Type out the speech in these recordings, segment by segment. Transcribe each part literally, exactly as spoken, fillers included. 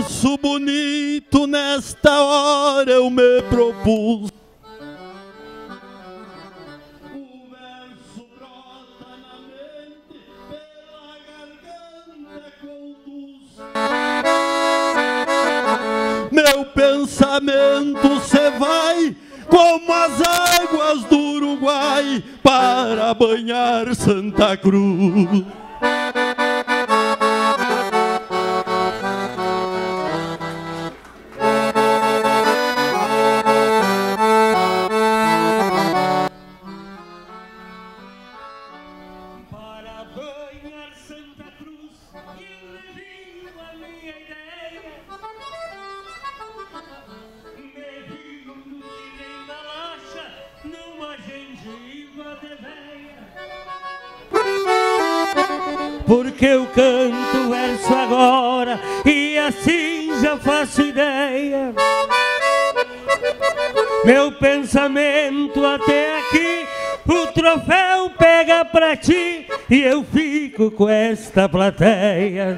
verso bonito nesta hora eu me propus. O verso brota na mente, pela garganta conduz. Meu pensamento se vai como as águas do Uruguai para banhar Santa Cruz. Porque eu canto verso agora e assim já faço ideia. Meu pensamento até aqui, o troféu pega pra ti e eu fico com esta plateia.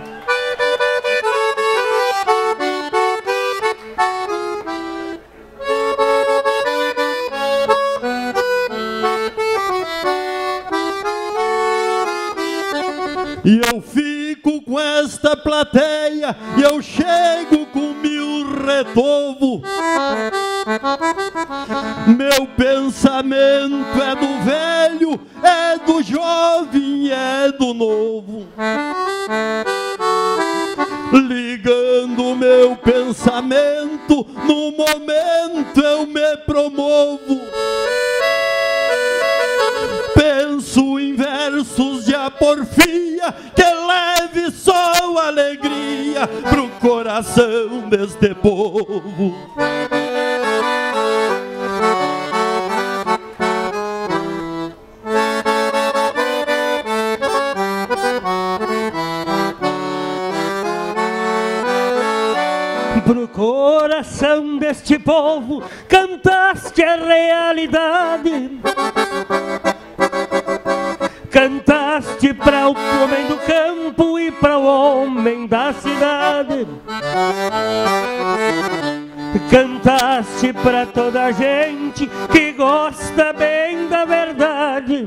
E eu fico com esta plateia, e eu chego com mil retovos. Meu pensamento é do velho, é do jovem, é do novo. Ligando meu pensamento, no momento eu me promovo. Penso em versos de aporfia, que leve só alegria pro coração deste povo. Pro coração deste povo cantaste a realidade. Cantaste para o homem do campo e para o homem da cidade. Cantaste para toda a gente que gosta bem da verdade.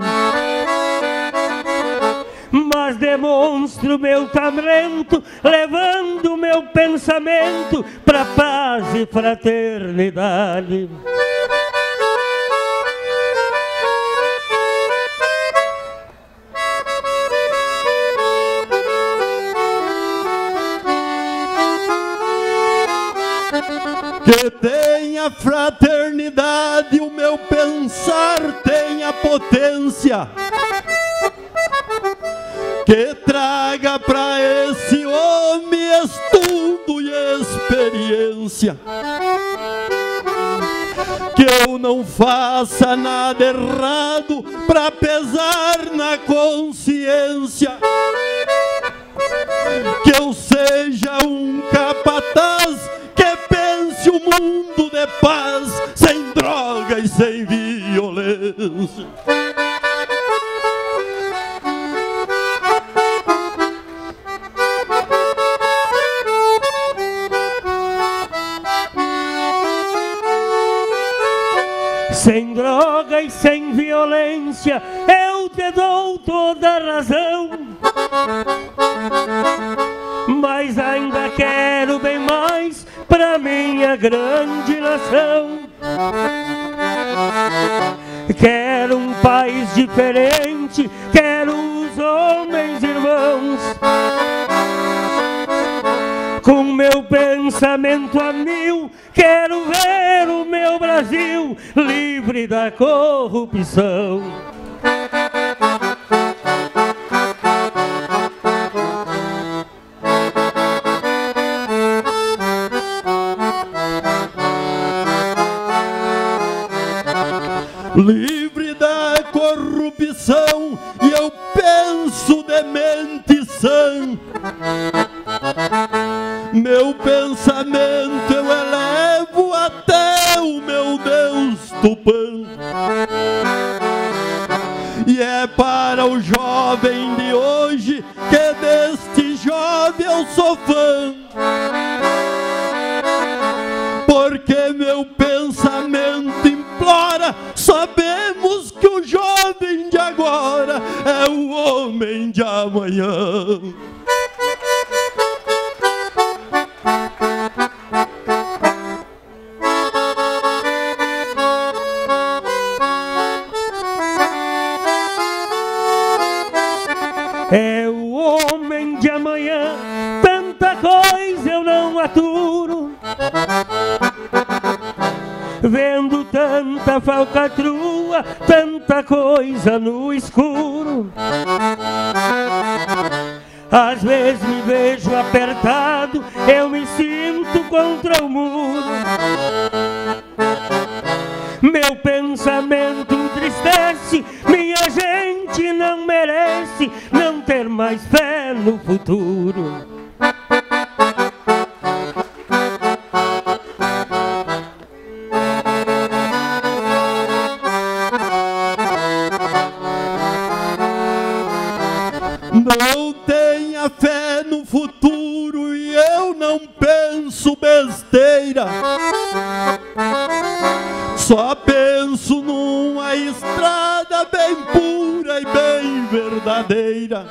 Mas demonstro meu talento, levando meu pensamento para paz e fraternidade. Que tenha fraternidade, o meu pensar tenha potência. Que traga para esse homem estudo e experiência. Que eu não faça nada errado para pesar na consciência. Que eu seja um capataz que pense o mundo de paz, sem droga e sem violência. Sem droga e sem violência, eu te dou toda a razão. Mas ainda quero bem mais pra minha grande nação. Quero um país diferente, quero os homens irmãos. Com meu pensamento a mil, quero ver o meu Brasil livre da corrupção. Livre da corrupção, e eu penso de mente sã. Meu pensamento eu elevo até o meu Deus Tupã. E é para o jovem de hoje que deste jovem eu sou fã. manhã. É o homem de amanhã, tanta coisa eu não aturo, vendo tanta falcatrua, tanta coisa no escuro. Às vezes me vejo apertado, eu me sinto contra o muro. Meu pensamento entristece, minha gente não merece não ter mais fé no futuro. Não tenha fé no futuro e eu não penso besteira. Só penso numa estrada bem pura e bem verdadeira,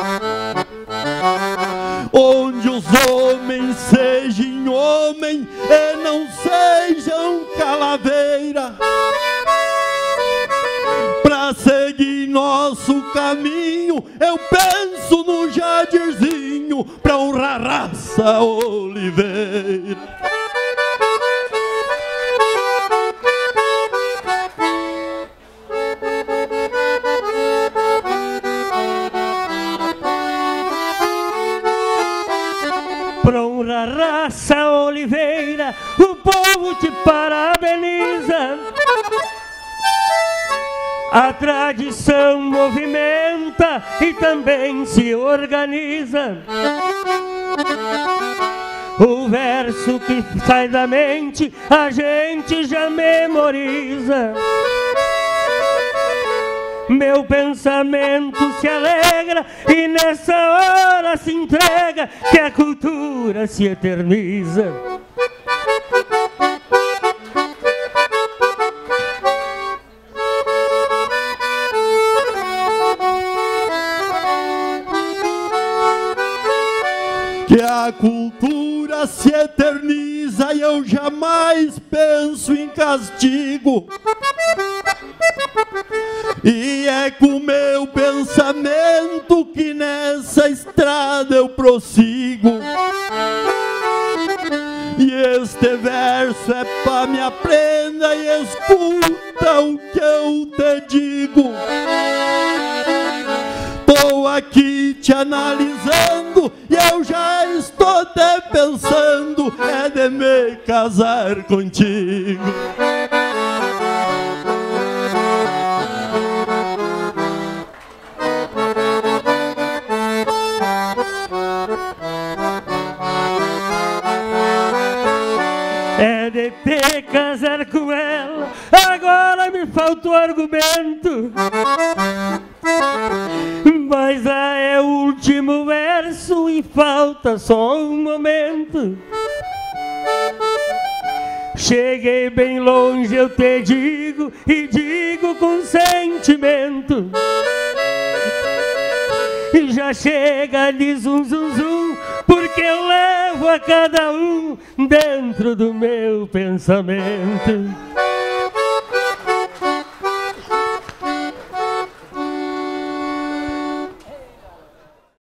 onde os homens sejam homem e não sejam calaveira. Pra seguir nosso caminho, eu penso no Jadirzinho, pra honrar a raça Oliveira. Pra honrar a raça Oliveira, o povo te parabeniza. A tradição movimenta e também se organiza. O verso que sai da mente a gente já memoriza. Meu pensamento se alegra e nessa hora se entrega, que a cultura se eterniza. Que a cultura se eterniza e eu jamais penso em castigo. E é com meu pensamento que nessa estrada eu prossigo. E este verso é pra me aprenda e escuta o que eu te digo. Tô aqui te analisando e eu já estou até pensando é de me casar contigo. É de te casar com ela, agora me falta o argumento. Mas ah, é o último verso e falta só um momento. Cheguei bem longe, eu te digo, e digo com sentimento. E já chega de zum zum zum, porque eu levo a cada um dentro do meu pensamento.